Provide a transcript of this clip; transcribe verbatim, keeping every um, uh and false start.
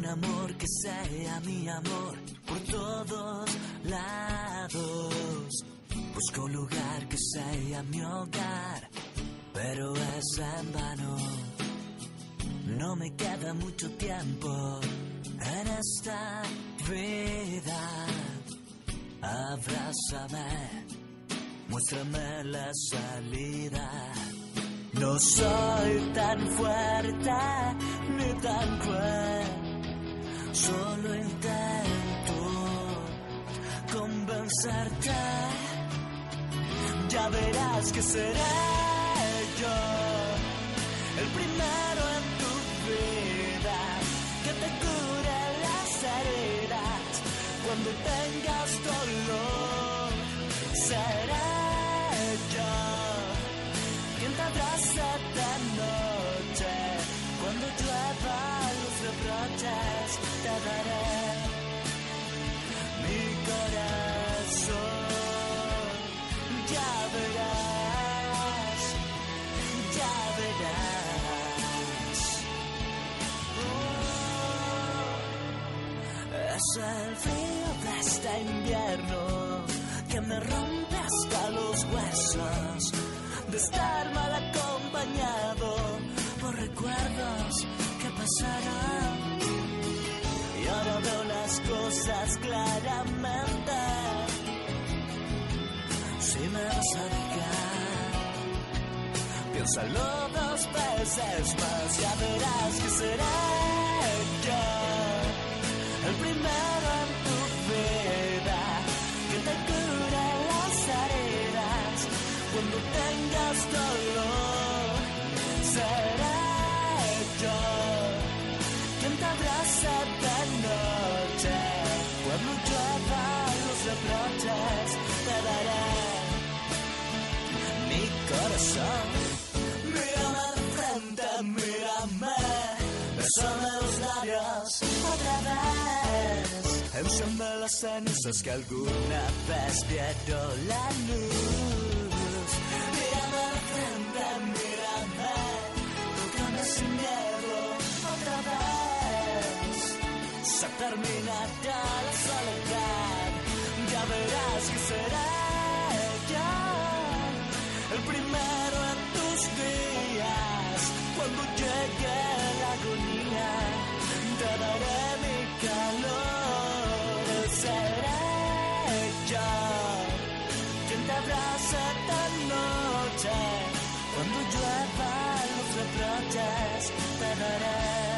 un amor que sea mi amor por todos lados. Busco un lugar que sea mi hogar, pero es en vano. No me queda mucho tiempo en esta vida. Abrázame, muéstrame la salida. No soy tan fuerte ni tan cruel, solo intento convencerte. Ya verás que seré yo el primero en tu vida que te cure las heridas. Cuando tengas dolor, seré yo quien te abraza esta noche. Cuando llueva los reproches, te daré mi corazón. Ya verás, ya verás. Oh, es el frío de este invierno que me rompe hasta los huesos, de estar mal acompañado por recuerdos que pasaron. Y ahora veo las cosas claramente. Si me vas a dejar, piénsalo dos veces más. Ya verás que seré yo el primero en tu vida que te cure las heridas. Cuando tengas dolor, seré yo quien te abraza de noche. Cuando llueva los reproches, te daré mi corazón. Mírame de frente, mírame, bésame los labios otra vez. Enciende las cenizas que alguna vez vieron la luz. Mírame de frente, mírame, tócame sin miedo otra vez. Se terminará la soledad, ya verás que será el primero en tus días. Cuando llegue la agonía, te daré mi calor. Seré yo quien te abrace esta noche. Cuando llueva los reproches, te daré